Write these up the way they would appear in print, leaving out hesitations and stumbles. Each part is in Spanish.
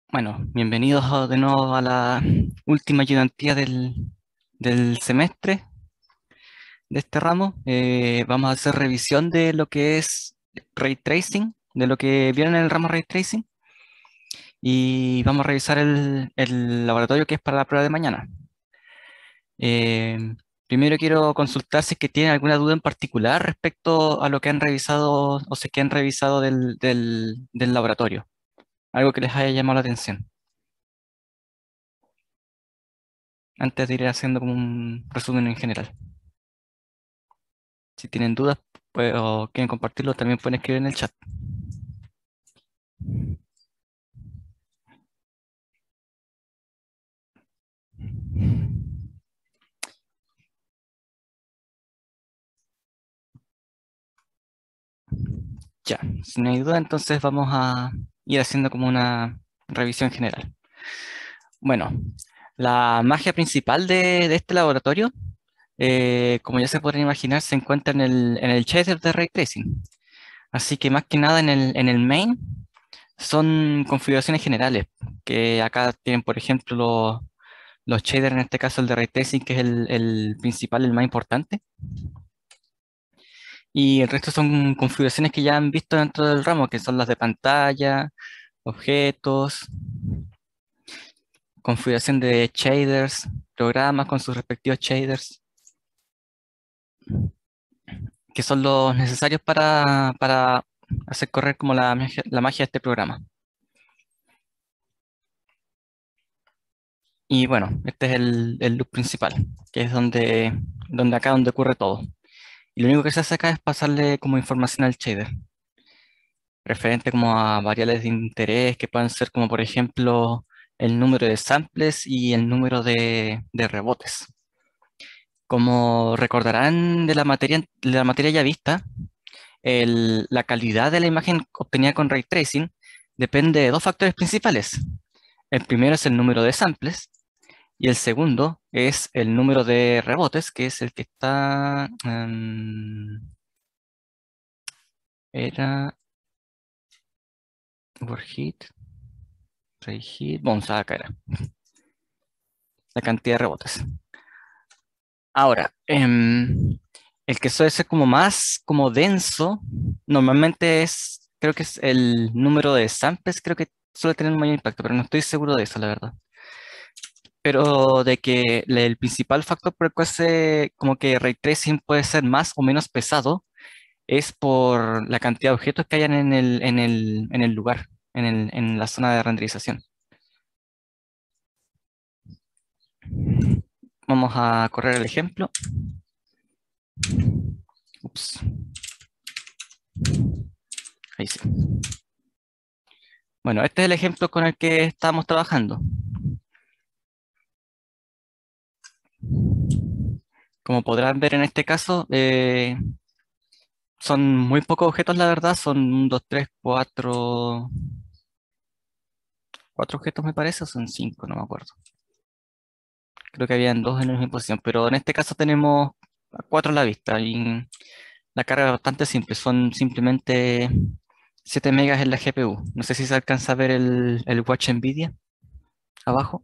Bueno, bienvenidos de nuevo a la última ayudantía del semestre de este ramo. Vamos a hacer revisión de lo que es Ray Tracing, de lo que vieron en el ramo Ray Tracing, y vamos a revisar el laboratorio que es para la prueba de mañana. Eh, Primero quiero consultar si es que tienen alguna duda en particular respecto a lo que han revisado o si es que han revisado del laboratorio, algo que les haya llamado la atención, antes de ir haciendo como un resumen en general. Si tienen dudas o quieren compartirlo, también pueden escribir en el chat. Ya, si no hay duda, entonces vamos a ir haciendo como una revisión general. Bueno, la magia principal de este laboratorio, como ya se pueden imaginar, se encuentra en el shader de Ray Tracing. Así que más que nada en el main son configuraciones generales, que acá tienen, por ejemplo, los shaders, en este caso el de Ray Tracing, que es el principal, el más importante. Y el resto son configuraciones que ya han visto dentro del ramo, que son las de pantalla, objetos, configuración de shaders, programas con sus respectivos shaders, que son los necesarios para hacer correr como la magia de este programa. Y bueno, este es el loop principal, que es donde ocurre todo. Y lo único que se hace acá es pasarle como información al shader, referente como a variables de interés que pueden ser como por ejemplo el número de samples y el número de rebotes. Como recordarán de la materia ya vista, la calidad de la imagen obtenida con ray tracing depende de dos factores principales. El primero es el número de samples y el segundo es el número de rebotes, que es el que está... era overheat, reheat, vamos a acá era la cantidad de rebotes. Ahora, el que suele ser como más como denso, normalmente creo que es el número de samples, creo que suele tener un mayor impacto, pero no estoy seguro de eso, la verdad. Pero de que el principal factor por el cual como que ray tracing puede ser más o menos pesado es por la cantidad de objetos que hayan en el lugar, en la zona de renderización. Vamos a correr el ejemplo. Ups, ahí sí. Bueno, este es el ejemplo con el que estamos trabajando. Como podrán ver en este caso, son muy pocos objetos, la verdad. Son un, dos, tres, cuatro objetos me parece, o son cinco, no me acuerdo. Creo que habían dos en la misma posición, pero en este caso tenemos cuatro a la vista y la carga es bastante simple. Son simplemente 7 megas en la GPU. No sé si se alcanza a ver el Watch NVIDIA abajo.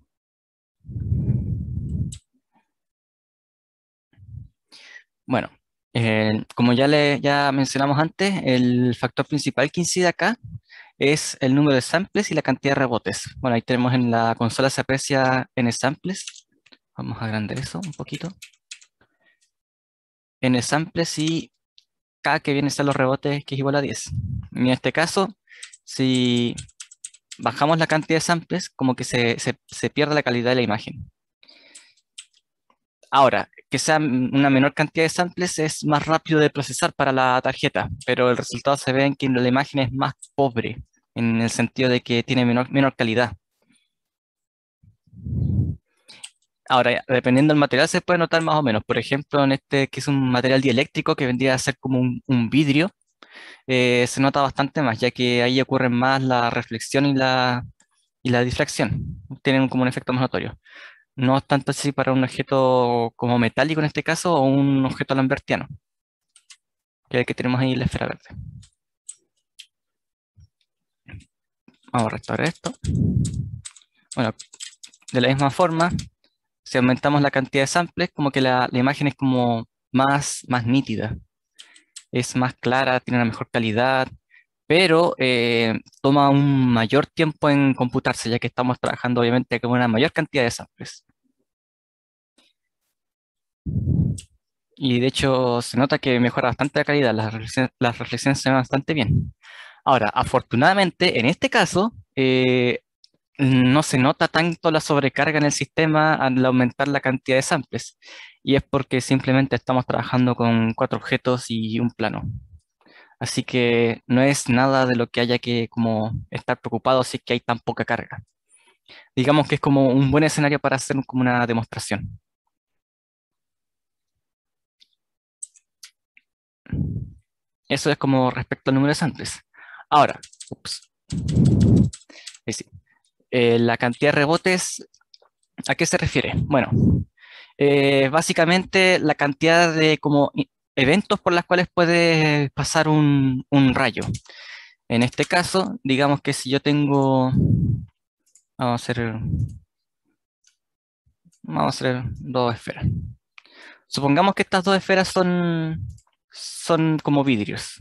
Bueno, como ya mencionamos antes, el factor principal que incide acá es el número de samples y la cantidad de rebotes. Bueno, ahí tenemos en la consola se aprecia n samples. Vamos a agrandar eso un poquito. N samples y K que viene a ser los rebotes, que es igual a 10. Y en este caso, si bajamos la cantidad de samples, como que se pierde la calidad de la imagen. Ahora, que sea una menor cantidad de samples es más rápido de procesar para la tarjeta, pero el resultado se ve en que la imagen es más pobre, en el sentido de que tiene menor calidad. Ahora, dependiendo del material se puede notar más o menos. Por ejemplo, en este que es un material dieléctrico que vendría a ser como un vidrio, se nota bastante más, ya que ahí ocurren más la reflexión y la difracción. Tienen como un efecto más notorio. No es tanto así para un objeto como metálico en este caso o un objeto lambertiano, que es el que tenemos ahí en la esfera verde. Vamos a restaurar esto. Bueno, de la misma forma, si aumentamos la cantidad de samples, como que la imagen es como más nítida, es más clara, tiene una mejor calidad, pero toma un mayor tiempo en computarse, ya que estamos trabajando obviamente con una mayor cantidad de samples. Y de hecho se nota que mejora bastante la calidad, las reflexiones se ven bastante bien. Ahora, afortunadamente, en este caso, no se nota tanto la sobrecarga en el sistema al aumentar la cantidad de samples. Y es porque simplemente estamos trabajando con cuatro objetos y un plano. Así que no es nada de lo que haya que como estar preocupado si es que hay tan poca carga. Digamos que es como un buen escenario para hacer como una demostración. Eso es como respecto al número de samples. Ahora, ups, ahí sí. La cantidad de rebotes, ¿a qué se refiere? Bueno, básicamente la cantidad de como eventos por las cuales puede pasar un rayo. En este caso, digamos que si yo tengo, vamos a hacer, vamos a hacer dos esferas. Supongamos que estas dos esferas son como vidrios.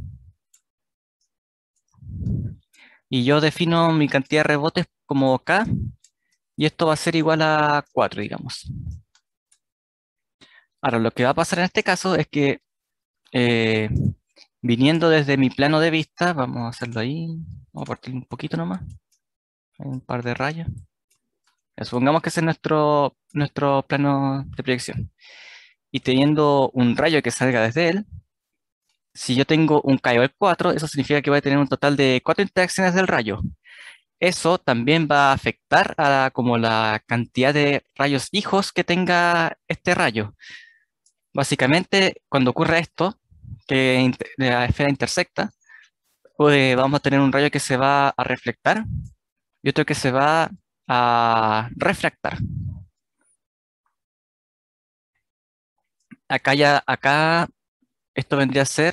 Y yo defino mi cantidad de rebotes como K, y esto va a ser igual a 4, digamos. Ahora, lo que va a pasar en este caso es que eh, viniendo desde mi plano de vista, vamos a hacerlo ahí, vamos a partir un poquito nomás, hay un par de rayas. Supongamos que ese es nuestro plano de proyección. Y teniendo un rayo que salga desde él, si yo tengo un K igual 4, eso significa que voy a tener un total de 4 interacciones del rayo. Eso también va a afectar a como la cantidad de rayos hijos que tenga este rayo. Básicamente, cuando ocurra esto, que la esfera intersecta, pues vamos a tener un rayo que se va a reflectar y otro que se va a refractar. Acá esto vendría a ser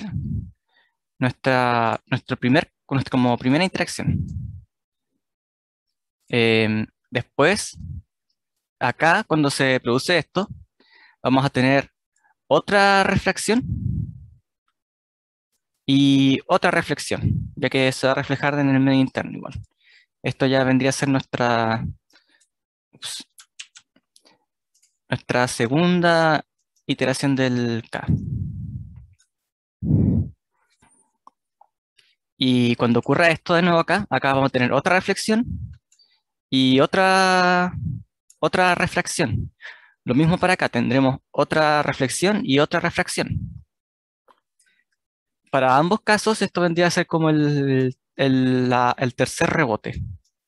como primera interacción. Después, acá, cuando se produce esto, vamos a tener otra refracción y otra reflexión, ya que se va a reflejar en el medio interno igual. Esto ya vendría a ser ups, nuestra segunda iteración del K. Y cuando ocurra esto de nuevo acá vamos a tener otra reflexión y otra refracción. Lo mismo para acá, tendremos otra reflexión y otra refracción. Para ambos casos, esto vendría a ser como el tercer rebote.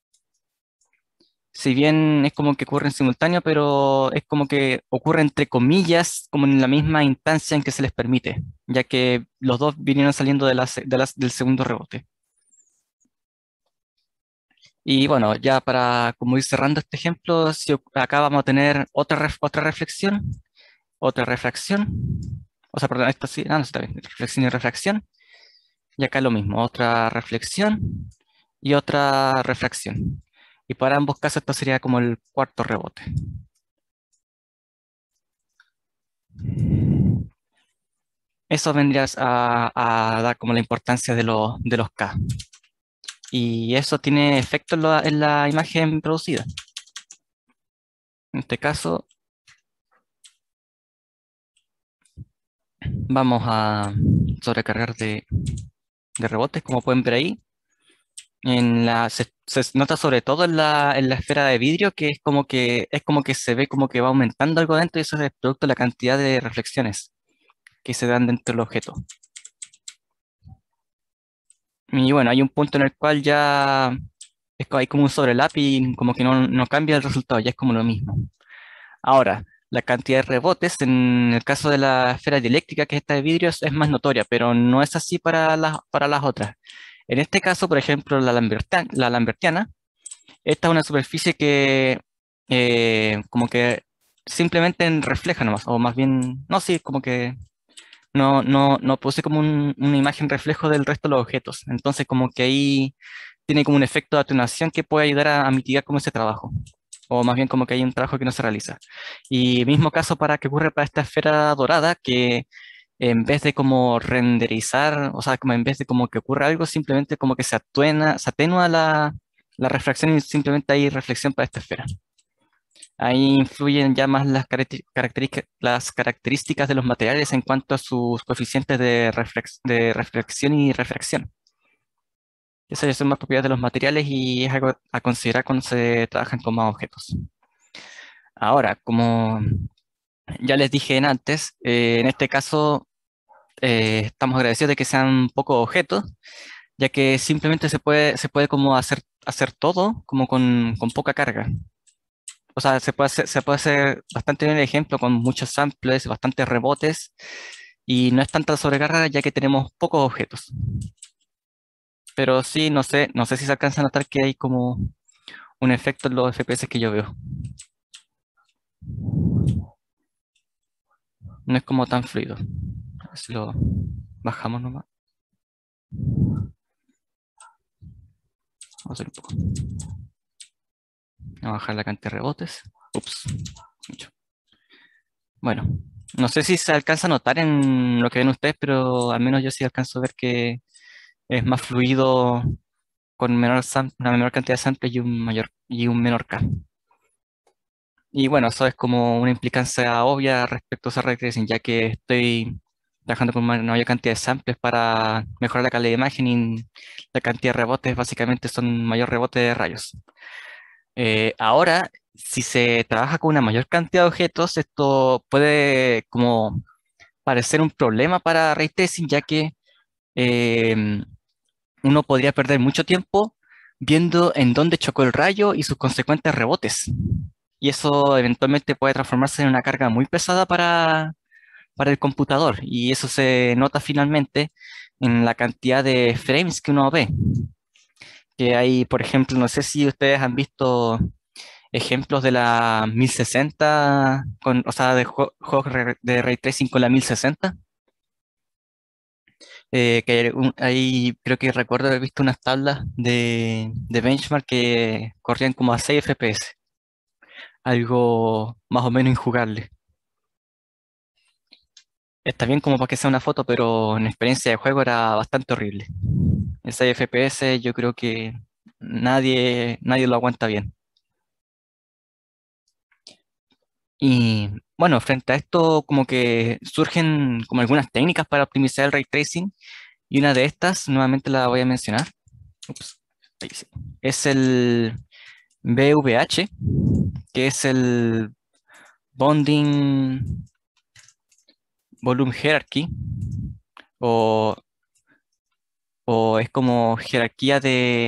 Si bien es como que ocurre en simultáneo, pero es como que ocurre entre comillas, como en la misma instancia en que se les permite, ya que los dos vinieron saliendo del segundo rebote. Y bueno, ya para como ir cerrando este ejemplo, si acá vamos a tener otra reflexión, otra refracción, o sea, perdón, esto sí, no está bien, reflexión y refracción, y acá lo mismo, otra reflexión y otra refracción. Y para ambos casos esto sería como el cuarto rebote. Eso vendría a dar como la importancia de los K. Y eso tiene efecto en la imagen producida. En este caso, vamos a sobrecargar de rebotes, como pueden ver ahí. Se nota sobre todo en la esfera de vidrio que es como que se ve como que va aumentando algo dentro y eso es producto de la cantidad de reflexiones que se dan dentro del objeto. Y bueno, hay un punto en el cual ya hay como un sobrelap y como que no cambia el resultado, ya es como lo mismo. Ahora, la cantidad de rebotes en el caso de la esfera dieléctrica, que es esta de vidrios, es más notoria, pero no es así para las otras. En este caso, por ejemplo, la lambertiana, esta es una superficie que como que simplemente refleja nomás, o más bien, no, sí, como que no produce como una imagen reflejo del resto de los objetos. Entonces, como que ahí tiene como un efecto de atenuación que puede ayudar a mitigar como ese trabajo, o más bien como que hay un trabajo que no se realiza. Y mismo caso para que ocurre para esta esfera dorada, que en vez de como renderizar, o sea, como en vez de como que ocurra algo, simplemente como que se atenúa la refracción y simplemente hay reflexión para esta esfera. Ahí influyen ya más las características de los materiales en cuanto a sus coeficientes de reflexión y refracción. Esas ya son más propiedades de los materiales y es algo a considerar cuando se trabajan con más objetos. Ahora, como ya les dije antes, en este caso estamos agradecidos de que sean pocos objetos, ya que simplemente se puede como hacer todo como con poca carga. O sea, se puede hacer bastante bien el ejemplo con muchos samples, bastantes rebotes, y no es tanta sobrecarga ya que tenemos pocos objetos. Pero sí, no sé si se alcanza a notar que hay como un efecto en los FPS que yo veo. No es como tan fluido. A ver si lo bajamos nomás. Vamos a hacer un poco. Vamos a bajar la cantidad de rebotes. Ups, mucho. Bueno, no sé si se alcanza a notar en lo que ven ustedes, pero al menos yo sí alcanzo a ver que es más fluido con una menor cantidad de samples y un menor K. Y bueno, eso es como una implicancia obvia respecto a esa ray tracing, ya que estoy trabajando con una mayor cantidad de samples para mejorar la calidad de imagen y la cantidad de rebotes básicamente son mayor rebote de rayos. Ahora, si se trabaja con una mayor cantidad de objetos, esto puede como parecer un problema para ray tracing, ya que em, uno podría perder mucho tiempo viendo en dónde chocó el rayo y sus consecuentes rebotes. Y eso eventualmente puede transformarse en una carga muy pesada para el computador. Y eso se nota finalmente en la cantidad de frames que uno ve. Que hay, por ejemplo, no sé si ustedes han visto ejemplos de la 1060, o sea, de juegos de ray tracing con la 1060. Que ahí creo que recuerdo haber visto unas tablas de benchmark que corrían como a 6 FPS, algo más o menos injugable. Está bien como para que sea una foto, pero en experiencia de juego era bastante horrible. El 6 FPS yo creo que nadie lo aguanta bien. Y bueno, frente a esto como que surgen como algunas técnicas para optimizar el ray tracing y una de estas, nuevamente la voy a mencionar. Ups, ahí sí. Es el BVH, que es el Bonding Volume Hierarchy, o, o es como jerarquía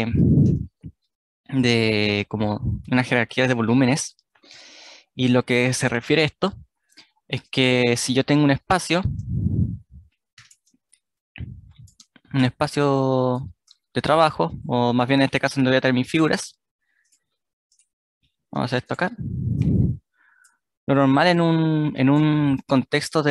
de como una jerarquía de volúmenes. Y lo que se refiere a esto es que si yo tengo un espacio de trabajo, o más bien en este caso donde voy a tener mis figuras, vamos a hacer esto acá. Lo normal en un contexto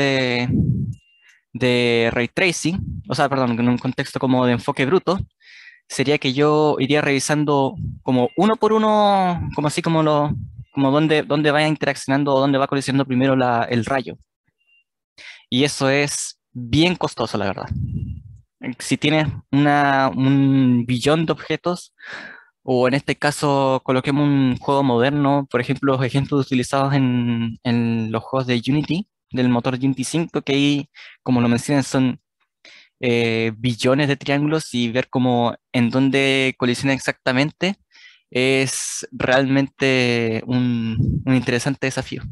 de ray tracing, o sea, perdón, en un contexto como de enfoque bruto, sería que yo iría revisando como uno por uno, como así como dónde vaya interaccionando o dónde va colisionando primero el rayo. Y eso es bien costoso, la verdad. Si tienes un billón de objetos, o en este caso coloquemos un juego moderno, por ejemplo, los ejemplos utilizados en los juegos de Unity, del motor Unity 5, que ahí, como lo mencionan, son billones de triángulos y ver cómo en dónde colisiona exactamente es realmente un interesante desafío,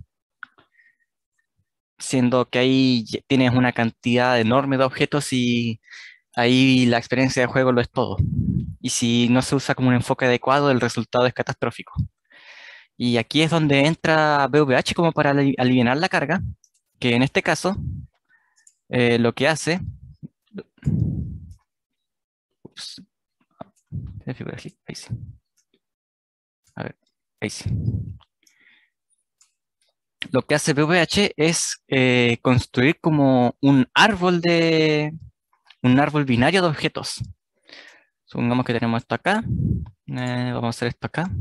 siendo que ahí tienes una cantidad enorme de objetos y ahí la experiencia de juego lo es todo. Y si no se usa como un enfoque adecuado, el resultado es catastrófico. Y aquí es donde entra BVH como para aliviar la carga, que en este caso lo que hace, ups, ¿se figura aquí? Ahí sí. A ver, ahí sí. Lo que hace BVH es construir como un árbol binario de objetos. Supongamos que tenemos esto acá. Vamos a hacer esto acá.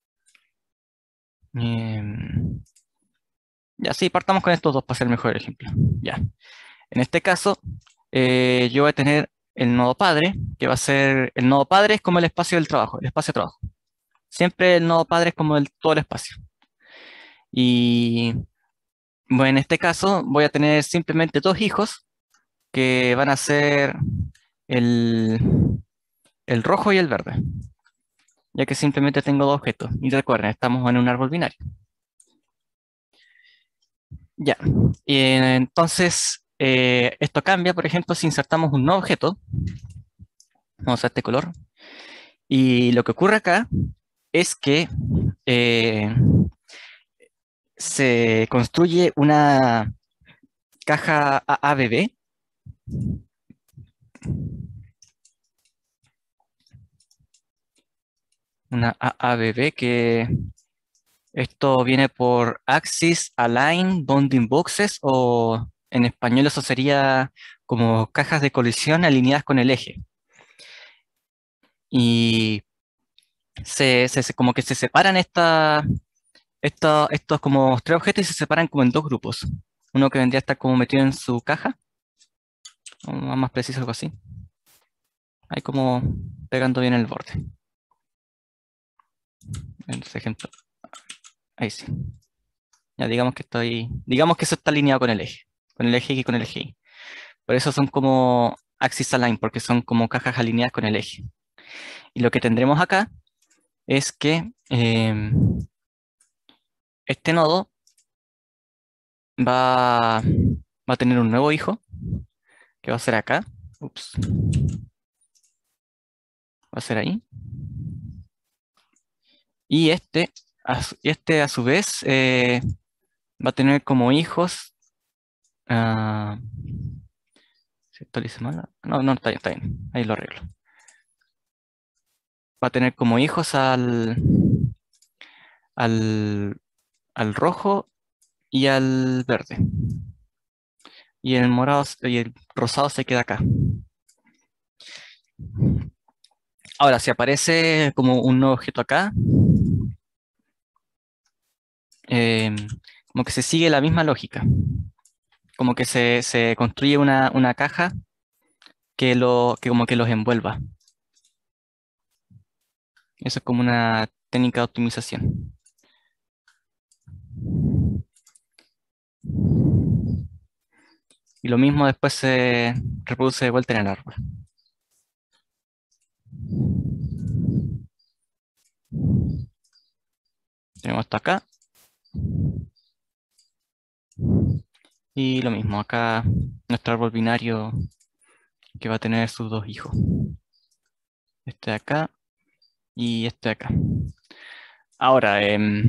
Em, ya, sí, partamos con estos dos para hacer el mejor ejemplo. Ya. En este caso, yo voy a tener el nodo padre, que va a ser, el nodo padre es como el espacio del trabajo, el espacio de trabajo. Siempre el nodo padre es como todo el espacio. Y bueno, en este caso voy a tener simplemente dos hijos que van a ser el, el rojo y el verde, ya que simplemente tengo dos objetos. Y recuerden, estamos en un árbol binario. Ya. Y entonces, esto cambia, por ejemplo, si insertamos un nuevo objeto, vamos a este color, y lo que ocurre acá es que eh, se construye una caja AABB, una AABB que esto viene por Axis Align Bounding Boxes, o en español eso sería como cajas de colisión alineadas con el eje. Y como que se separan estos como tres objetos y se separan como en dos grupos. Uno que vendría a estar como metido en su caja, o más preciso algo así. Ahí como pegando bien el borde. En ese ejemplo. Ahí sí. Ya digamos que eso está alineado con el eje y con el eje Y. Por eso son como axis align, porque son como cajas alineadas con el eje. Y lo que tendremos acá es que este nodo va, va a tener un nuevo hijo, que va a ser acá. Ups, va a ser ahí. Y este a su vez va a tener como hijos. ah, ¿Si actualice mal? No, no, está bien. Ahí lo arreglo. Va a tener como hijos al, al rojo y al verde. Y el morado y el rosado se queda acá. Ahora, si aparece como un nuevo objeto acá, em, como que se sigue la misma lógica. Como que se construye una caja que como que los envuelva. Eso es como una técnica de optimización. Y lo mismo después se reproduce de vuelta en el árbol. Tenemos esto acá. Y lo mismo, acá nuestro árbol binario que va a tener sus dos hijos. Este de acá y este de acá. Ahora,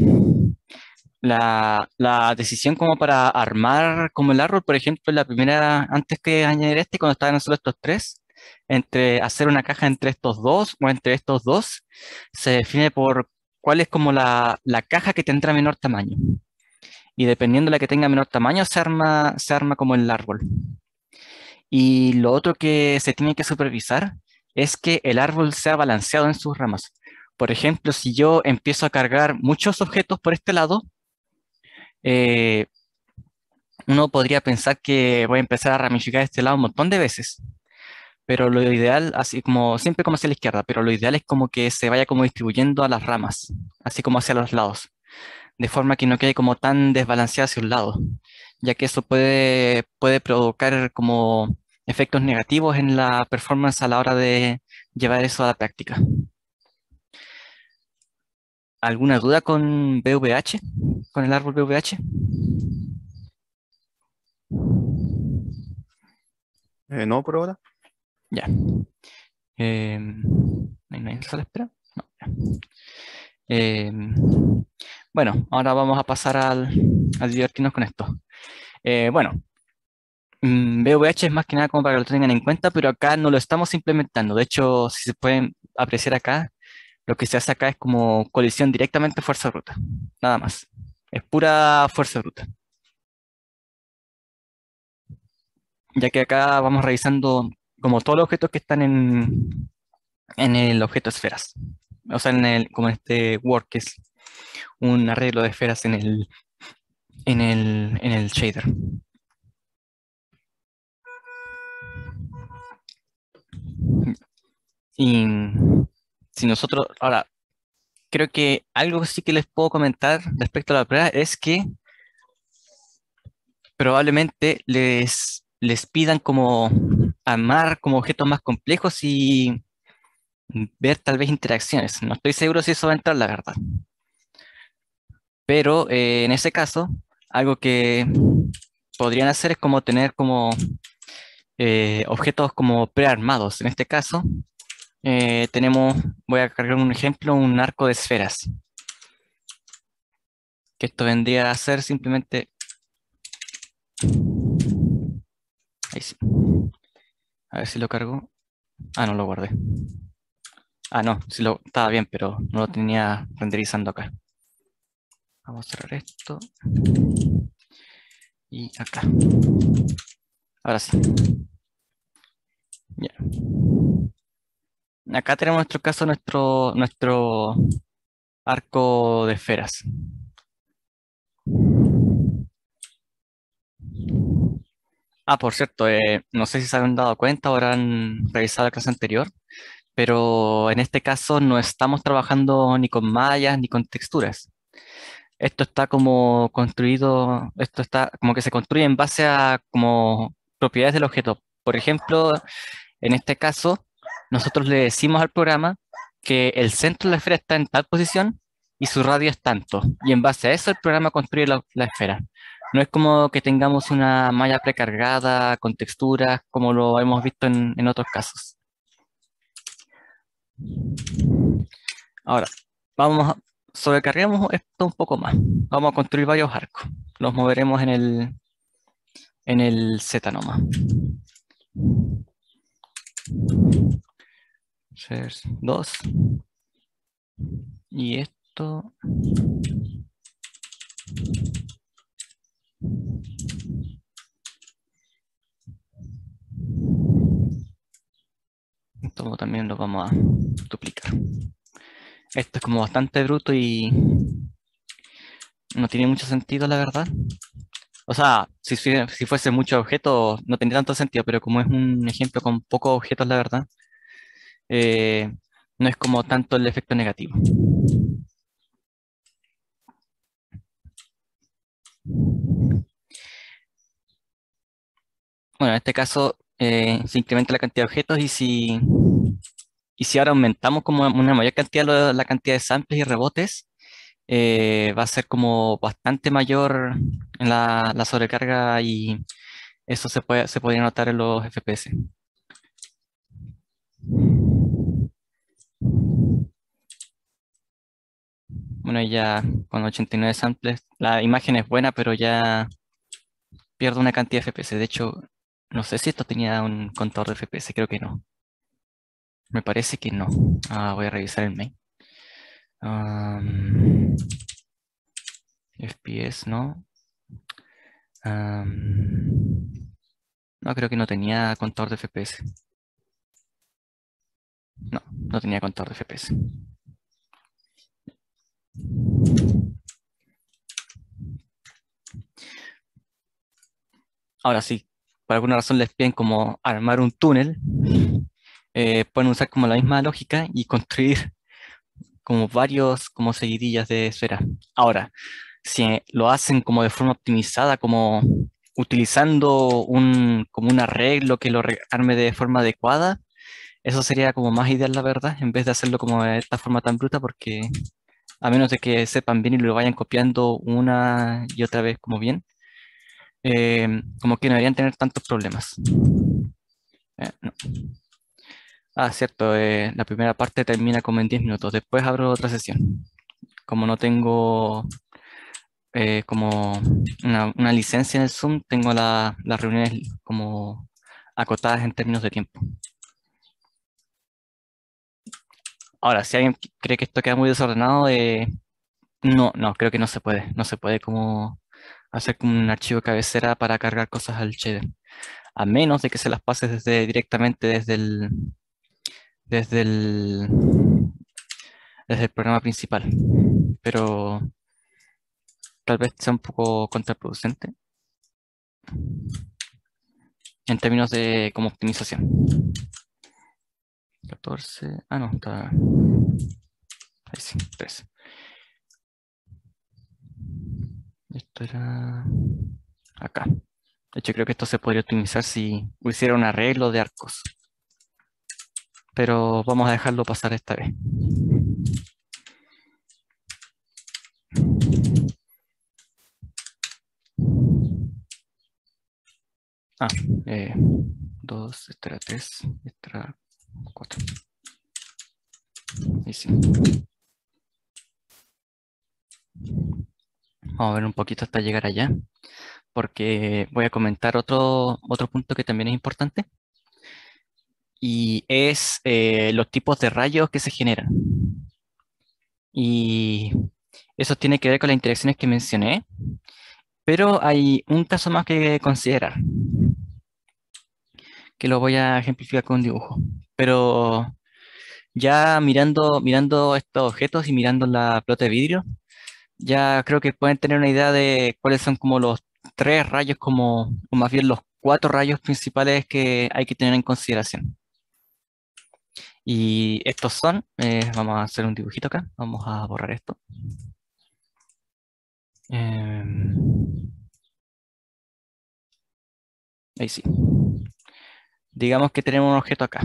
la decisión como para armar como el árbol, por ejemplo, la primera, antes que añadir este, cuando estaban solo estos tres, entre hacer una caja entre estos dos o entre estos dos, se define por cuál es como la caja que tendrá menor tamaño. Y dependiendo de la que tenga menor tamaño, se arma como el árbol. Y lo otro que se tiene que supervisar es que el árbol sea balanceado en sus ramas. Por ejemplo, si yo empiezo a cargar muchos objetos por este lado, eh, uno podría pensar que voy a empezar a ramificar este lado un montón de veces, pero lo ideal, así como siempre como hacia la izquierda, pero lo ideal es como que se vaya como distribuyendo a las ramas, así como hacia los lados, de forma que no quede como tan desbalanceado hacia un lado, ya que eso puede provocar como efectos negativos en la performance a la hora de llevar eso a la práctica. ¿Alguna duda con VVH? ¿Con el árbol VVH? No, por ahora. Ya. ¿No hay nadie en la sala de espera? No, ya. Em, bueno, ahora vamos a pasar al divertirnos con esto. Bueno, VVH es más que nada como para que lo tengan en cuenta, pero acá no lo estamos implementando. De hecho, si se pueden apreciar acá, lo que se hace acá es como colisión directamente fuerza bruta. Nada más. Es pura fuerza bruta. Ya que acá vamos revisando como todos los objetos que están en el objeto esferas. O sea, como en este work, que es un arreglo de esferas en el shader. Y si nosotros, ahora, creo que algo sí que les puedo comentar respecto a la prueba es que probablemente les pidan como armar como objetos más complejos y ver tal vez interacciones. No estoy seguro si eso va a entrar, la verdad. Pero en ese caso, algo que podrían hacer es como tener como objetos como prearmados. En este caso, voy a cargar un ejemplo, un arco de esferas, que esto vendría a ser simplemente, ahí sí, a ver si lo cargo. Ah, no lo guardé. Ah, no, sí lo estaba bien, pero no lo tenía renderizando acá. Vamos a cerrar esto y acá. Ahora sí. Ya. Acá tenemos nuestro caso, nuestro arco de esferas. Ah, por cierto, no sé si se han dado cuenta o habrán revisado la clase anterior, pero en este caso no estamos trabajando ni con mallas ni con texturas. Esto está como construido, esto está como que se construye en base a como propiedades del objeto. Por ejemplo, en este caso, nosotros le decimos al programa que el centro de la esfera está en tal posición y su radio es tanto. Y en base a eso el programa construye la esfera. No es como que tengamos una malla precargada con texturas como lo hemos visto en otros casos. Ahora, vamos a, sobrecarguemos esto un poco más. Vamos a construir varios arcos. Los moveremos en el Z nomás. Shares 2. Y esto, esto también lo vamos a duplicar. Esto es como bastante bruto y no tiene mucho sentido, la verdad. O sea, si fuese mucho objeto, no tendría tanto sentido, pero como es un ejemplo con pocos objetos, la verdad, eh, no es como tanto el efecto negativo. Bueno, en este caso se incrementa la cantidad de objetos y si ahora aumentamos como una mayor cantidad la cantidad de samples y rebotes, va a ser como bastante mayor en la sobrecarga y eso se podría notar en los FPS. Bueno, ya con 89 samples, la imagen es buena, pero ya pierdo una cantidad de FPS. De hecho, no sé si esto tenía un contador de FPS, creo que no. Me parece que no. Voy a revisar el main. Am, FPS, no. No, creo que no tenía contador de FPS. No, no tenía contador de FPS. Ahora sí, por alguna razón les piden como armar un túnel. Pueden usar como la misma lógica y construir como varios, como seguidillas de esfera. Ahora, si lo hacen como de forma optimizada, como utilizando como un arreglo que lo arme de forma adecuada, eso sería como más ideal, la verdad, en vez de hacerlo como de esta forma tan bruta, porque a menos de que sepan bien y lo vayan copiando una y otra vez como bien, como que no deberían tener tantos problemas. No. Cierto, la primera parte termina como en 10 minutos, después abro otra sesión. Como no tengo como una licencia en el Zoom, tengo las reuniones como acotadas en términos de tiempo. Ahora, si alguien cree que esto queda muy desordenado, no, creo que no se puede. No se puede como hacer como un archivo de cabecera para cargar cosas al shader. A menos de que se las pases directamente desde desde el programa principal, pero tal vez sea un poco contraproducente en términos de como optimización. 14, no, está ahí sí, 13. Esto era acá. De hecho, creo que esto se podría optimizar si hiciera un arreglo de arcos, pero vamos a dejarlo pasar esta vez. Ah, 2, esta era 3, esta era 4. Y sí. Vamos a ver un poquito hasta llegar allá, porque voy a comentar otro punto que también es importante, y es los tipos de rayos que se generan. Y eso tiene que ver con las interacciones que mencioné, pero hay un caso más que considerar, que lo voy a ejemplificar con un dibujo. Pero ya mirando estos objetos y mirando la pelota de vidrio, ya creo que pueden tener una idea de cuáles son como los tres rayos, como, o más bien los cuatro rayos principales que hay que tener en consideración. Y estos son, vamos a hacer un dibujito acá, vamos a borrar esto. Em, Ahí sí. Digamos que tenemos un objeto acá.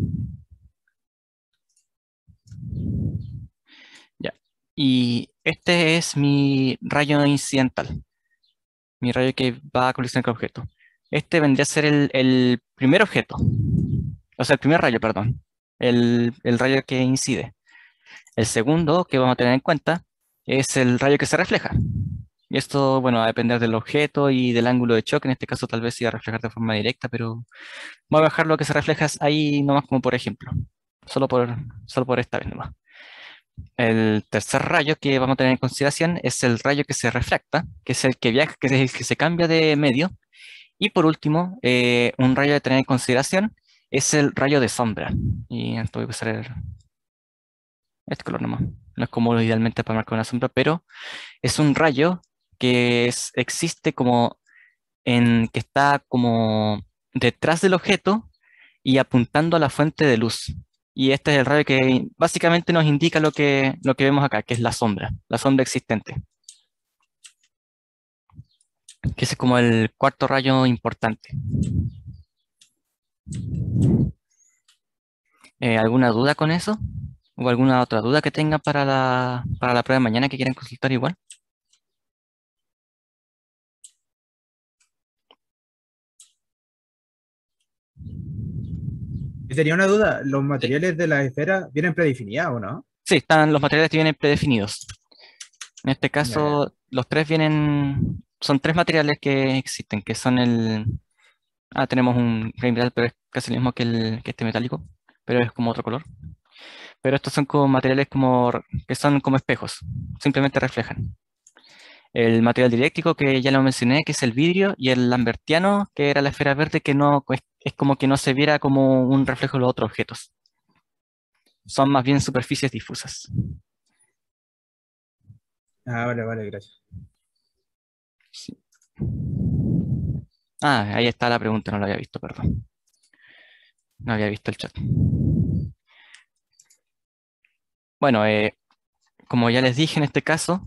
Ya. Y este es mi rayo incidental, mi rayo que va a colisionar con el objeto. Este vendría a ser el primer objeto, o sea, el primer rayo, perdón, el rayo que incide. El segundo que vamos a tener en cuenta es el rayo que se refleja. Y esto, bueno, va a depender del objeto y del ángulo de choque. En este caso tal vez se va a reflejar de forma directa, pero voy a dejar lo que se refleja ahí nomás como por ejemplo. Solo por, solo por esta vez nomás. El tercer rayo que vamos a tener en consideración es el rayo que se refracta, que es el que viaja, que es el que se cambia de medio. Y por último, un rayo de tener en consideración es el rayo de sombra. Y esto voy a usar este color nomás. No es como lo idealmente para marcar una sombra, pero es un rayo que existe como que está como detrás del objeto y apuntando a la fuente de luz. Y este es el rayo que básicamente nos indica lo que vemos acá, que es la sombra existente, que ese es como el cuarto rayo importante. ¿Alguna duda con eso? ¿O alguna otra duda que tengan para la prueba de mañana que quieran consultar igual? Y tenía una duda, ¿los Sí, materiales de la esfera vienen predefinidos o no? sí, están, los materiales que vienen predefinidos. En este Ya, ya. caso, los tres son tres materiales que existen, que son tenemos un gray metal, pero es casi el mismo que este metálico, pero es como otro color. Pero estos son como materiales que son como espejos, simplemente reflejan. El material dieléctrico que ya lo mencioné, que es el vidrio, y el lambertiano, que era la esfera verde, que no es como que no se viera como un reflejo de los otros objetos. Son más bien superficies difusas. Ah, vale, vale, gracias. Sí. Ahí está la pregunta, no la había visto, perdón. No había visto el chat. Bueno, como ya les dije en este caso,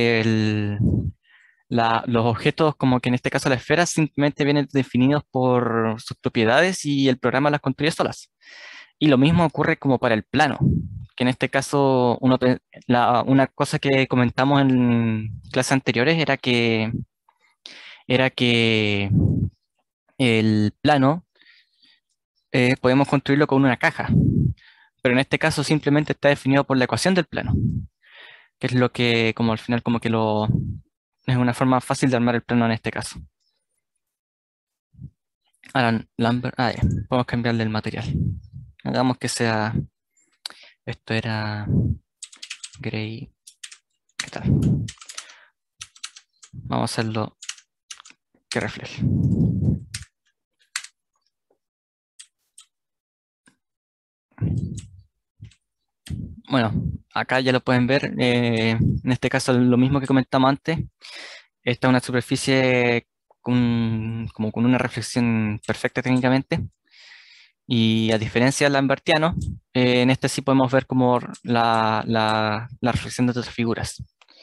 los objetos, como que en este caso la esfera, simplemente vienen definidos por sus propiedades y el programa las construye solas. Y lo mismo ocurre como para el plano, que en este caso una cosa que comentamos en clases anteriores era que el plano podemos construirlo con una caja, pero en este caso simplemente está definido por la ecuación del plano, que es lo que como al final como que es una forma fácil de armar el plano en este caso. Ahora, Lambert, ya, podemos cambiarle el material. Hagamos que sea, esto era gray, ¿qué tal? Vamos a hacerlo que refleje. Bueno, acá ya lo pueden ver. En este caso, lo mismo que comentamos antes. Esta es una superficie como con una reflexión perfecta técnicamente. Y a diferencia del lambertiano, en este sí podemos ver como la reflexión de otras figuras.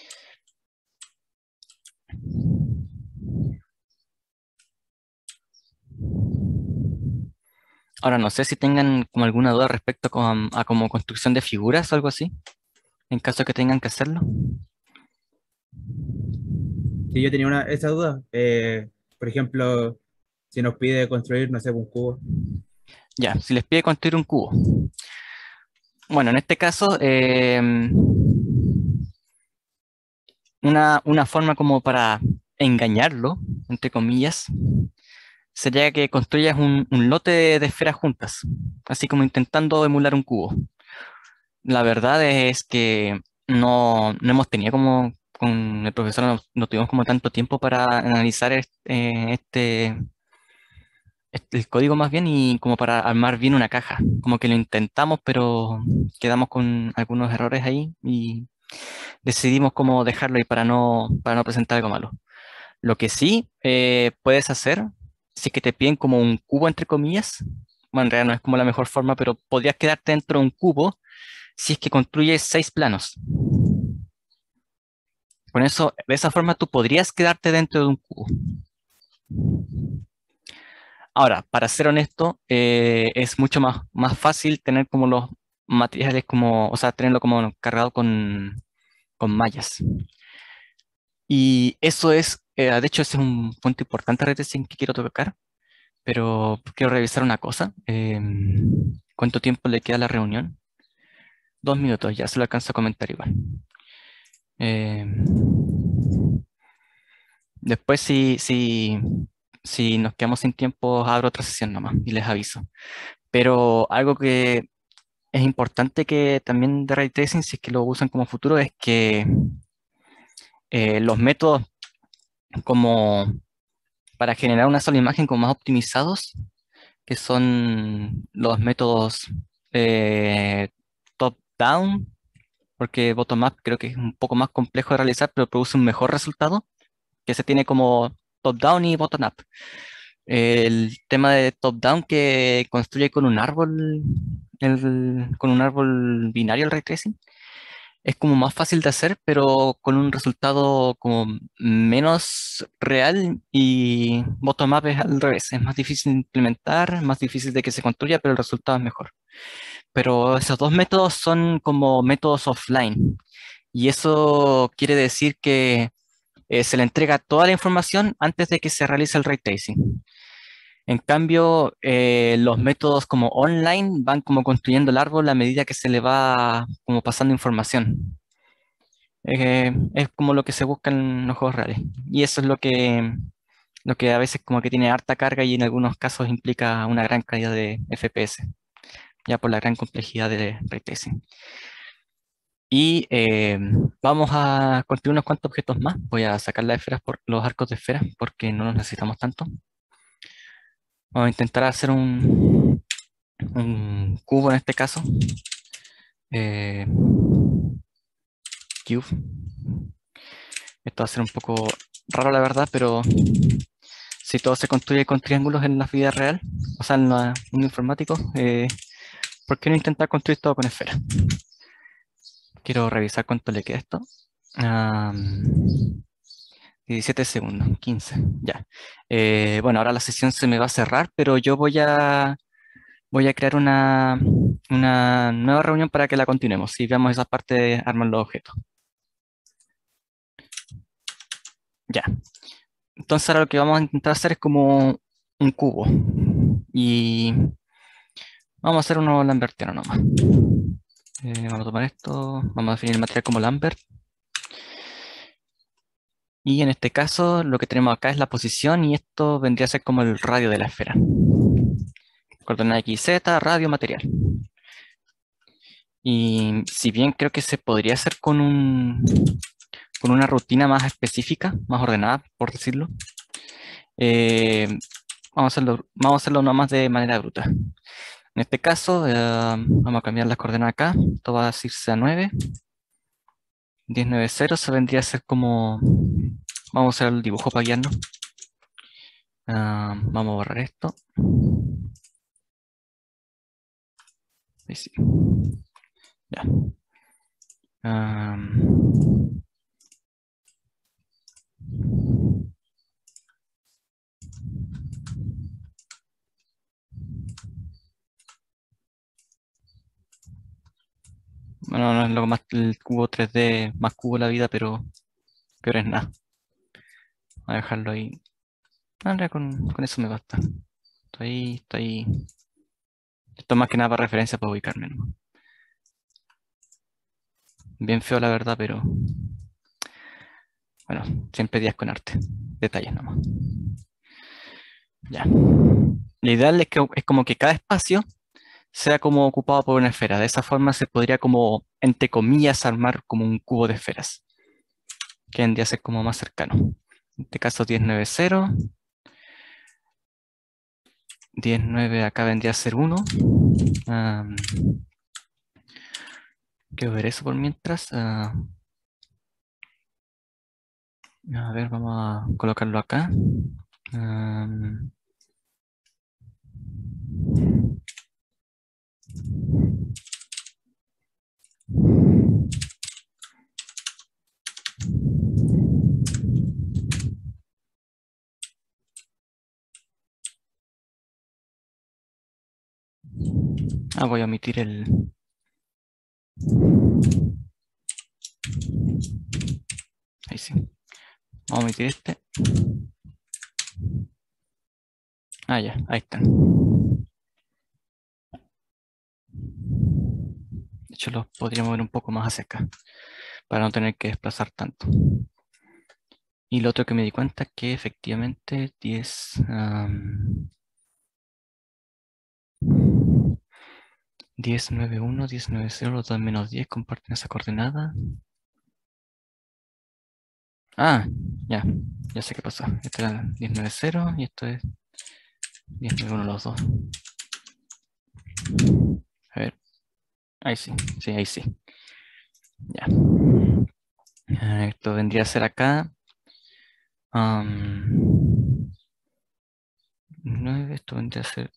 Ahora, no sé si tengan como alguna duda respecto a como construcción de figuras o algo así, en caso que tengan que hacerlo. Sí, yo tenía esa duda. Por ejemplo, si nos pide construir, no sé, un cubo. Ya, si les pide construir un cubo. Bueno, en este caso, una forma como para engañarlo, entre comillas, sería que construyas un lote de esferas juntas, así como intentando emular un cubo. La verdad es que no hemos tenido como, con el profesor no tuvimos como tanto tiempo para analizar el código más bien y como para armar bien una caja. Como que lo intentamos, pero quedamos con algunos errores ahí y decidimos como dejarlo ahí para no presentar algo malo. Lo que sí puedes hacer, si es que te piden como un cubo entre comillas, bueno, en realidad no es como la mejor forma, pero podrías quedarte dentro de un cubo si es que construyes 6 planos. Con eso, de esa forma tú podrías quedarte dentro de un cubo. Ahora, para ser honesto, es mucho más fácil tener como los materiales como, o sea, tenerlo como cargado con mallas. Y eso es, de hecho, ese es un punto importante, Retesing, que quiero tocar, pero quiero revisar una cosa. ¿Cuánto tiempo le queda a la reunión? 2 minutos, ya se lo alcanzo a comentar igual. Después, si nos quedamos sin tiempo, abro otra sesión nomás y les aviso. Pero algo que es importante que también de ray tracing, si es que lo usan como futuro, es que los métodos como para generar una sola imagen como más optimizados, que son los métodos top-down, porque bottom-up creo que es un poco más complejo de realizar, pero produce un mejor resultado, que se tiene como top-down y bottom-up. El tema de top-down que construye con un árbol, con un árbol binario el ray tracing, es como más fácil de hacer, pero con un resultado como menos real, y bottom-up es al revés, es más difícil de implementar, más difícil de que se construya, pero el resultado es mejor. Pero esos dos métodos son como métodos offline, y eso quiere decir que se le entrega toda la información antes de que se realice el ray tracing. En cambio, los métodos como online van como construyendo el árbol a medida que se le va como pasando información. Es como lo que se busca en los juegos reales. Y eso es lo que a veces como que tiene harta carga y en algunos casos implica una gran calidad de FPS, ya por la gran complejidad de ray tracing. Y vamos a construir unos cuantos objetos más. Voy a sacar las esferas por los arcos de esferas porque no los necesitamos tanto. Vamos a intentar hacer un cubo en este caso. Eh, cube. Esto va a ser un poco raro, la verdad, pero si todo se construye con triángulos en la vida real, o sea, en el mundo informático, ¿por qué no intentar construir todo con esferas? Quiero revisar cuánto le queda esto. Am, 17 segundos, 15, ya. Bueno, ahora la sesión se me va a cerrar, pero yo voy a crear una nueva reunión para que la continuemos y veamos esa parte de armar los objetos. Ya. Entonces ahora lo que vamos a intentar hacer es como un cubo. Y vamos a hacer uno lambertiano nomás. Vamos a tomar esto, vamos a definir el material como Lambert. Y en este caso lo que tenemos acá es la posición y esto vendría a ser como el radio de la esfera. Coordenada X, Z, radio, material. Y si bien creo que se podría hacer con una rutina más específica, más ordenada, por decirlo, eh, vamos a hacerlo nomás de manera bruta. En este caso, vamos a cambiar las coordenadas acá. Esto va a irse a 9. 1090 se vendría a ser como... Vamos a hacer el dibujo para guiarnos. Vamos a borrar esto. Ahí sí. Ya. Bueno, no es lo más el cubo 3D más cubo de la vida, pero peor es nada. Voy a dejarlo ahí. Con eso me basta. Estoy. Esto es más que nada para referencia para ubicarme, ¿no? Bien feo la verdad, pero bueno, siempre días con arte. Detalles nomás. Ya. Lo ideal es que es como que cada espacio sea como ocupado por una esfera. De esa forma se podría como, entre comillas, armar como un cubo de esferas, que vendría a ser como más cercano. En este caso 1090, 19 acá vendría a ser 1. Quiero ver eso por mientras. A ver, vamos a colocarlo acá. Am, voy a omitir el... Ahí sí. Vamos a omitir este. Ya, ahí están. De hecho, los podría mover un poco más hacia acá, para no tener que desplazar tanto. Y lo otro que me di cuenta es que efectivamente 1091, 1090, los dos menos 10 comparten esa coordenada. Ya, ya sé qué pasó. Este era 1090 y esto es 1091 los dos. A ver, ahí sí, ahí sí. Ya. Esto vendría a ser acá. 9, esto vendría a ser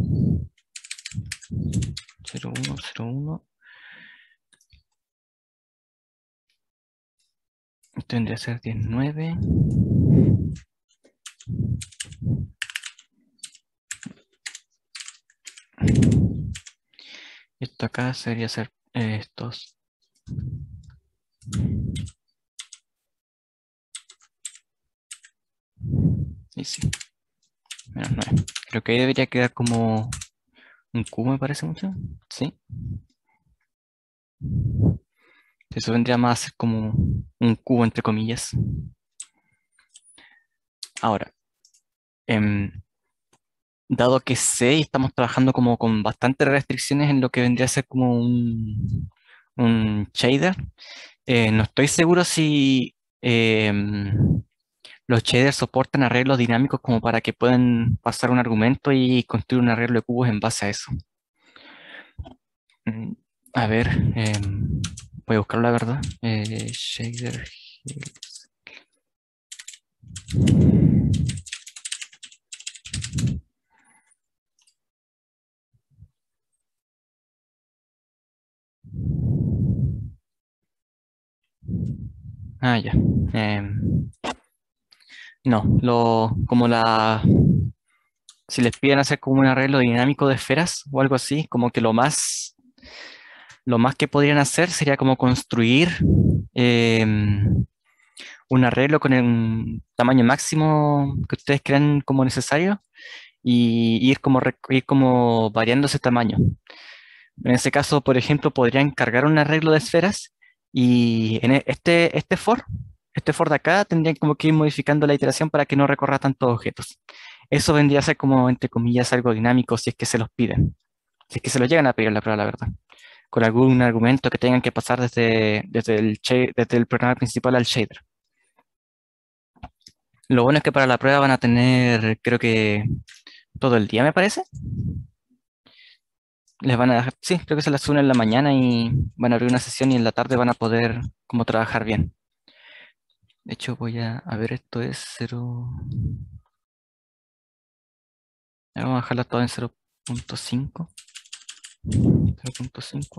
01, 01. Esto vendría a ser 19. Esto acá sería ser estos. Y sí, menos 9. Creo que ahí debería quedar como un cubo, me parece mucho. Sí. Eso vendría más a ser como un cubo, entre comillas. Ahora, dado que sé y estamos trabajando como con bastantes restricciones en lo que vendría a ser como un shader, no estoy seguro si los shaders soportan arreglos dinámicos como para que puedan pasar un argumento y construir un arreglo de cubos en base a eso. Mm, A ver, voy a buscar la verdad. Shader Hills. Ya. No, si les piden hacer como un arreglo dinámico de esferas o algo así, como que lo más que podrían hacer sería como construir un arreglo con el tamaño máximo que ustedes crean como necesario y ir como variando ese tamaño. En ese caso, por ejemplo, podrían cargar un arreglo de esferas y en este for de acá tendrían como que ir modificando la iteración para que no recorra tantos objetos. Eso vendría a ser como, entre comillas, algo dinámico si es que se los piden. Si es que se los llegan a pedir en la prueba, la verdad. Con algún argumento que tengan que pasar desde el programa principal al shader. Lo bueno es que para la prueba van a tener, creo que todo el día, me parece. les van a dejar, sí, creo que se las une en la mañana y van a abrir una sesión y en la tarde van a poder como trabajar bien. De hecho, a ver, esto es 0. Vamos a dejarla todo en 0.5. 0.5.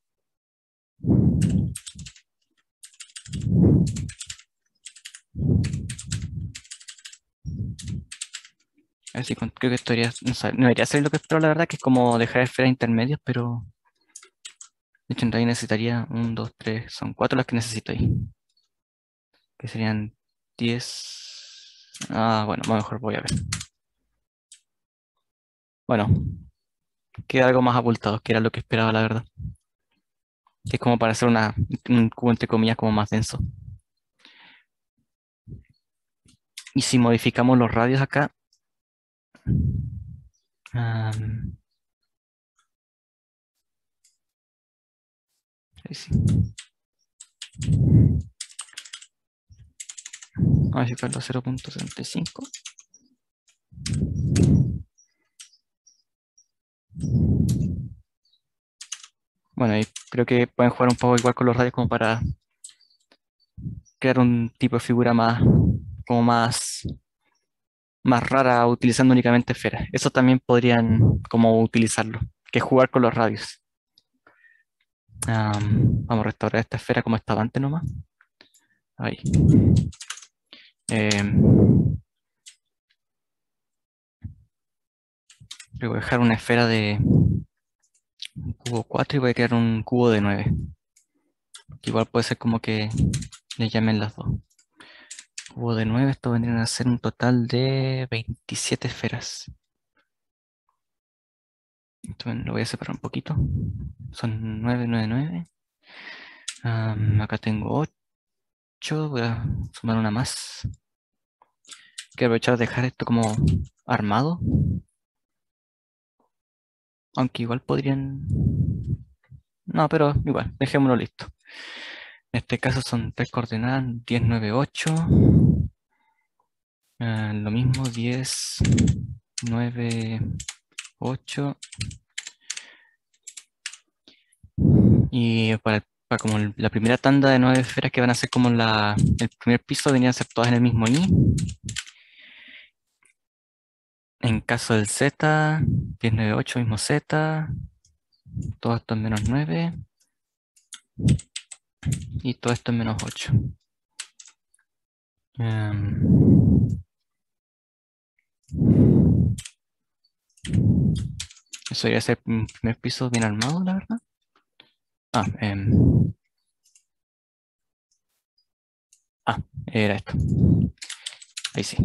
A ver si creo que esto no debería ser lo que espero, la verdad, que es como dejar esferas intermedias, pero de hecho en realidad necesitaría 1, 2, 3, son 4 las que necesito ahí, que serían 10. Bueno, a lo mejor voy a ver. Bueno, queda algo más abultado, que era lo que esperaba, la verdad. Que es como para hacer un cubo entre comillas como más denso. Y si modificamos los radios acá, am, ahí sí. Vamos a modificarlo a 0.75. Bueno, y creo que pueden jugar un poco igual con los radios como para crear un tipo de figura como más rara utilizando únicamente esferas. Eso también podrían como utilizarlo, que es jugar con los radios. Vamos a restaurar esta esfera como estaba antes nomás. Ahí. Le voy a dejar una esfera de cubo 4 y voy a crear un cubo de 9. Igual puede ser como que le llamen las dos. Cubo de 9, esto vendrían a ser un total de 27 esferas. Entonces lo voy a separar un poquito. Son 9, 9, 9. Acá tengo 8. Voy a sumar una más. Quiero aprovechar de dejar esto como armado. Aunque igual podrían... No, pero igual, dejémoslo listo. En este caso son 3 coordenadas, 10, 9, 8. Lo mismo, 10, 9, 8. Y para como la primera tanda de 9 esferas que van a ser como el primer piso, venían a ser todas en el mismo i. En caso del z, 10, 9, 8, mismo z. Todo esto en menos 9. Y todo esto en menos 8. Eso debería ser un primer piso bien armado, la verdad. Era esto. Ahí sí.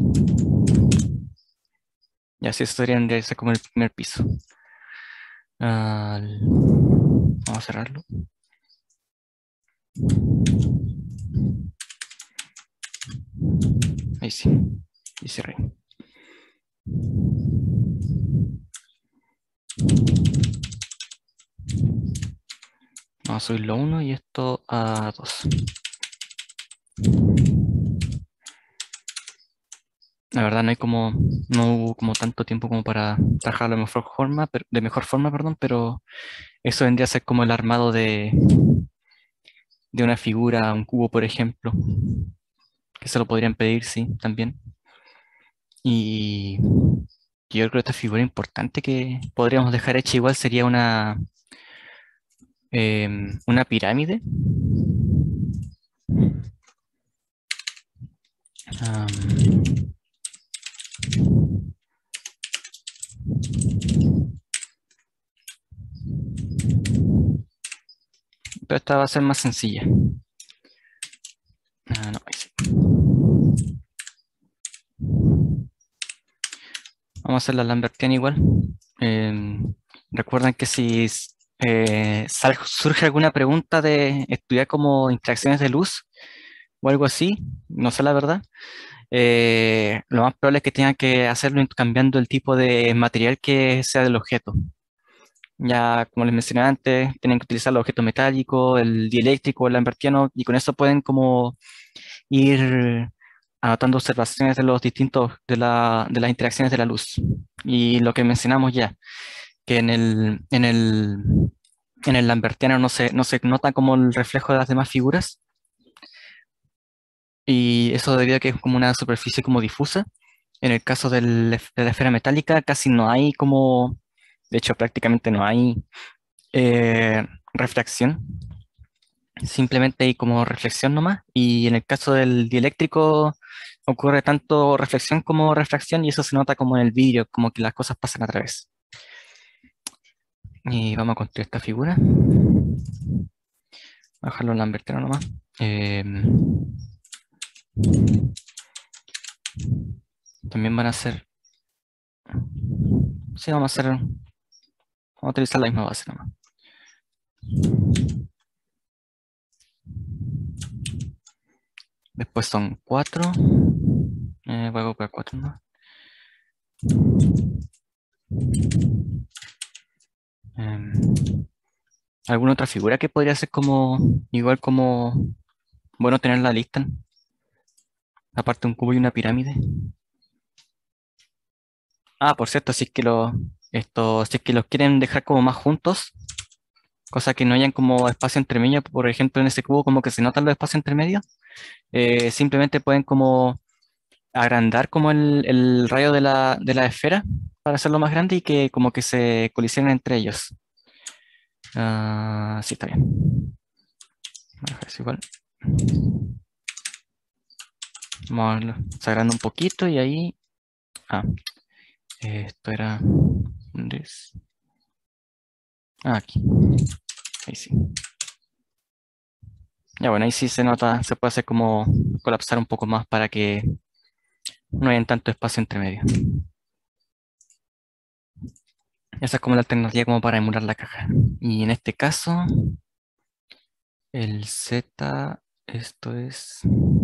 Y así eso debería ser como el primer piso. Vamos a cerrarlo. Ahí sí. Y cerré. Vamos a subirlo a 1 y esto a 2. La verdad no hubo como tanto tiempo como para trabajar de mejor forma, perdón, pero eso vendría a ser como el armado de una figura, un cubo, por ejemplo, que se lo podrían pedir, sí, también. Y yo creo que esta figura importante que podríamos dejar hecha igual sería una pirámide. Am, pero esta va a ser más sencilla. No, ahí sí. Vamos a hacer la Lambertiana igual. Recuerden que si surge alguna pregunta de estudiar como interacciones de luz o algo así, no sé la verdad, lo más probable es que tengan que hacerlo cambiando el tipo de material que sea del objeto. Ya, como les mencioné antes, tienen que utilizar los objetos metálicos, el dieléctrico, el lambertiano, y con eso pueden como ir anotando observaciones de los distintos, de las interacciones de la luz. Y lo que mencionamos ya, que en el lambertiano no se nota como el reflejo de las demás figuras, y eso debido a que es como una superficie como difusa. En el caso de la esfera metálica casi no hay como, de hecho prácticamente no hay refracción, simplemente hay como reflexión nomás, y en el caso del dieléctrico ocurre tanto reflexión como refracción, y eso se nota como en el vidrio, como que las cosas pasan a través. Y vamos a construir esta figura. Bajarlo en lambertiano nomás. También van a ser. Sí, vamos a utilizar la misma base nomás. Después son 4. Voy a colocar 4 más. ¿Alguna otra figura que podría ser como igual como bueno tenerla lista? Aparte un cubo y una pirámide. Ah, por cierto, si es que los quieren dejar como más juntos, cosa que no hayan como espacio entre medio, por ejemplo en ese cubo como que se notan los espacios entre medio, simplemente pueden como agrandar como el radio de la esfera para hacerlo más grande y que como que se colisionen entre ellos. Ah, sí, está bien. Voy a dejar eso igual. Vamos a sagrando un poquito y ahí. Ah, esto era. ¿Dónde es? Ah, aquí. Ahí sí. Ya bueno, ahí sí se nota, se puede hacer como colapsar un poco más para que no haya tanto espacio entre medio. Esa es como la alternativa como para emular la caja. Y en este caso, el Z, esto es.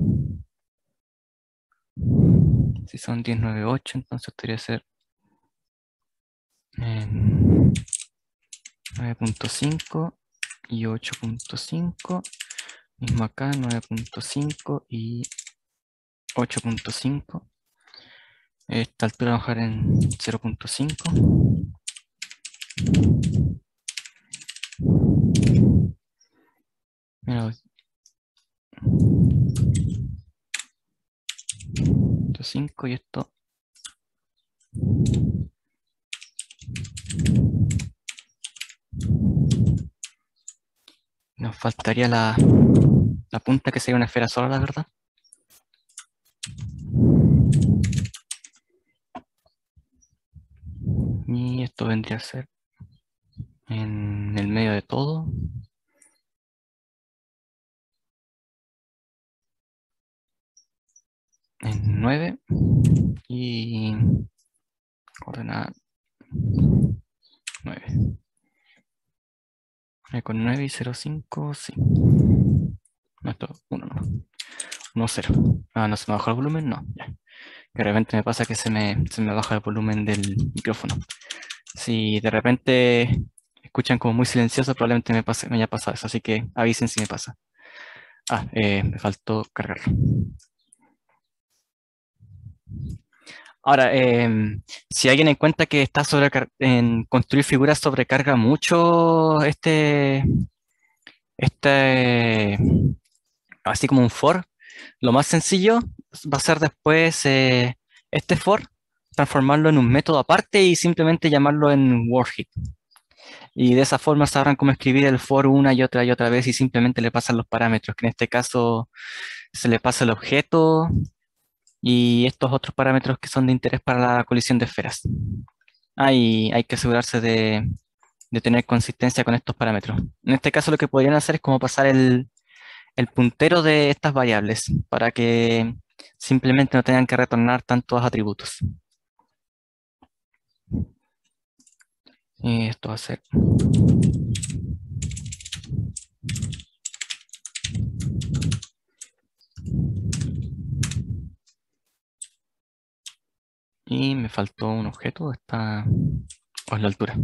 Si son 10, 9, 8, entonces podría ser en 9.5 y 8.5. Mismo acá, 9.5 y 8.5. Esta altura vamos a dejar en 0.5. Mira, esto 5 y esto. Nos faltaría la punta que sería una esfera sola, la verdad. Y esto vendría a ser en el medio de todo. En 9. Y coordenada 9. Con 9 y 0,5, sí. No, esto 1 no. 1, 0. Ah, no se me bajó el volumen, no. Ya. De repente me pasa que se me baja el volumen del micrófono. Si de repente escuchan como muy silencioso, probablemente me haya pasado eso, así que avisen si me pasa. Ah, me faltó cargarlo. Ahora, si alguien encuentra que está en construir figuras sobrecarga mucho este, así como un for, lo más sencillo va a ser después este for, transformarlo en un método aparte y simplemente llamarlo en worksheet. Y de esa forma sabrán cómo escribir el for una y otra vez y simplemente le pasan los parámetros, que en este caso se le pasa el objeto y estos otros parámetros que son de interés para la colisión de esferas. Ah, y hay que asegurarse de tener consistencia con estos parámetros. En este caso lo que podrían hacer es como pasar el puntero de estas variables para que simplemente no tengan que retornar tantos atributos. Y esto va a ser. Y me faltó un objeto, está. O es la altura.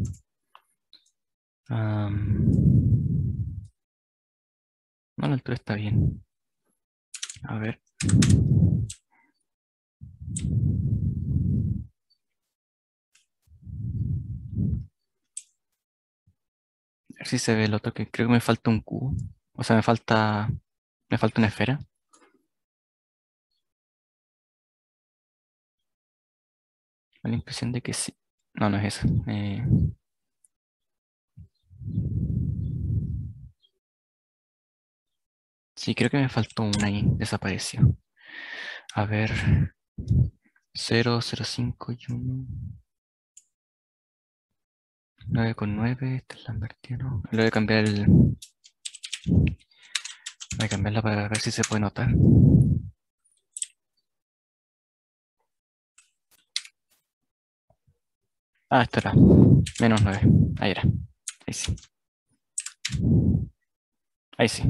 No, la altura está bien. A ver. ver si se ve el otro, que creo que me falta un cubo. O sea, me falta una esfera. Me da la impresión de que sí. No, no es eso. Sí, creo que me faltó una ahí, desapareció. A ver, 0, 0, 5 y 1. 9 con 9, esta es la invertieron. Le voy a cambiar voy a cambiarla para ver si se puede notar. Ah, esto era. -9. Ahí era. Ahí sí. Ahí sí.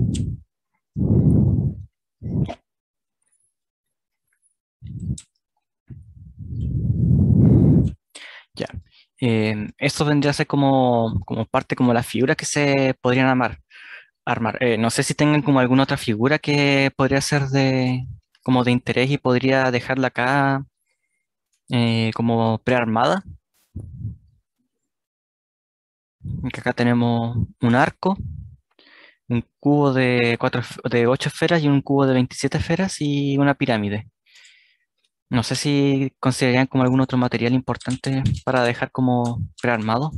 Ya. Esto vendría a ser como parte, como las figuras que se podrían armar. No sé si tengan como alguna otra figura que podría ser como de interés y podría dejarla acá como prearmada. Que acá tenemos un arco, un cubo de 8 esferas y un cubo de 27 esferas y una pirámide. No sé si considerarían como algún otro material importante para dejar como prearmado.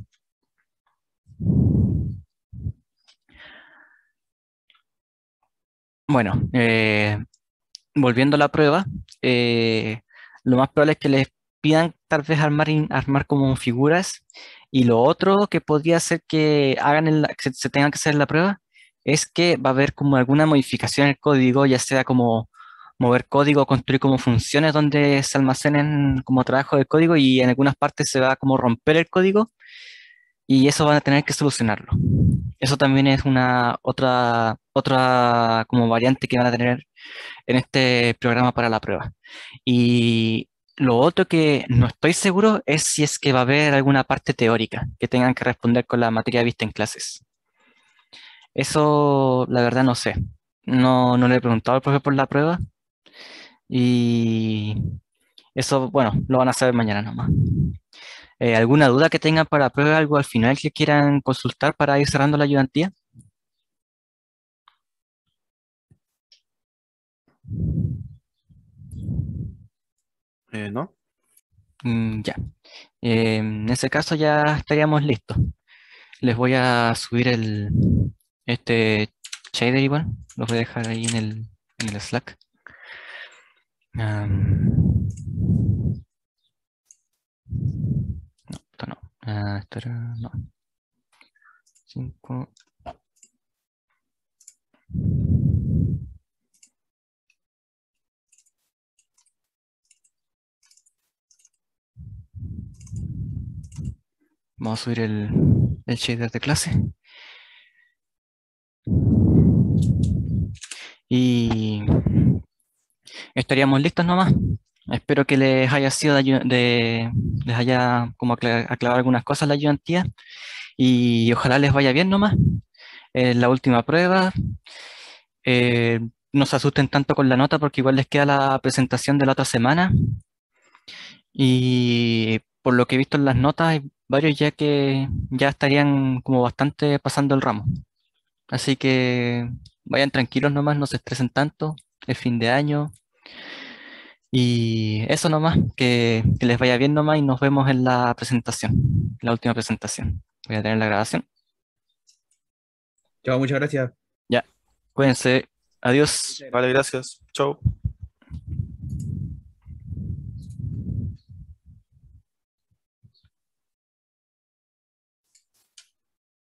Bueno, volviendo a la prueba, eh, lo más probable es que les pidan tal vez armar como figuras, y lo otro que podría ser que hagan que se tengan que hacer en la prueba es que va a haber como alguna modificación en el código, ya sea como mover código, construir como funciones donde se almacenen como trabajo de código, y en algunas partes se va a como romper el código y eso van a tener que solucionarlo. Eso también es una otra como variante que van a tener en este programa para la prueba. Y lo otro que no estoy seguro es si es que va a haber alguna parte teórica que tengan que responder con la materia vista en clases. Eso, la verdad, no sé. No le he preguntado al profe por la prueba y eso, bueno, lo van a saber mañana nomás. ¿Alguna duda que tengan para la prueba, algo al final que quieran consultar para ir cerrando la ayudantía? ¿No? Ya. En ese caso ya estaríamos listos. Les voy a subir este shader igual. Los voy a dejar ahí en el Slack. No, esto no. Esto era, no. 5. Vamos a subir el shader de clase. Y estaríamos listos nomás. Espero que les haya sido les haya como aclarado algunas cosas la ayudantía, y ojalá les vaya bien nomás. La última prueba. No se asusten tanto con la nota porque igual les queda la presentación de la otra semana, y por lo que he visto en las notas hay varios ya que ya estarían como bastante pasando el ramo. Así que vayan tranquilos nomás, no se estresen tanto, es fin de año. Y eso nomás, que les vaya bien nomás y nos vemos en la presentación, la última presentación. Voy a tener la grabación. Chao, muchas gracias. Ya, cuídense, adiós. Muchas Vale, gracias. gracias. Chau.